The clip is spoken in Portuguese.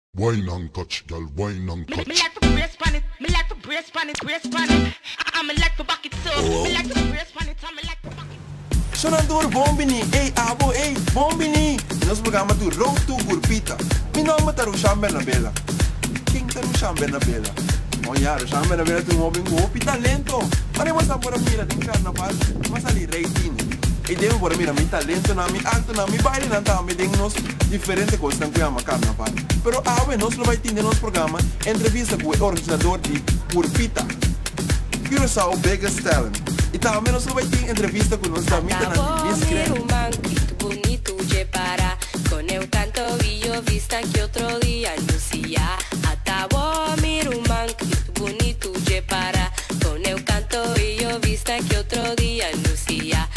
Wine and touch, girl, wine and Me touch. like to brace pan it, me like to brace pan it, brace pan it. Me like to back it so. Me like to brace pan it, me like to back it. Sonador Bombini, ei abo, ei Bombini. Nosso programa do Road to Gurpita. Mi nome é Ruxan Bernabela. Quem é Ruxan Bernabela? Olha, Ruxan Bernabela tem um homem com talento. Mas eu vou por mira tem carnaval, mas ali reitinho. E devo por mira mi talento na mi acto na mi baile na também tem nos diferentes coisas que chama carnaval. Pero ave nós não vai ter no nosso programa entrevista com o organizador de Gurpita. Curaçao Biggest Talent. E também nós vai ter entrevista com nós da Mita na Miss Grand. Bonito de parar, con eu canto vi yo vista que otro día Lucía. Atabo miro un man, bonito de parar, con eu canto vi yo vista que otro día Lucía.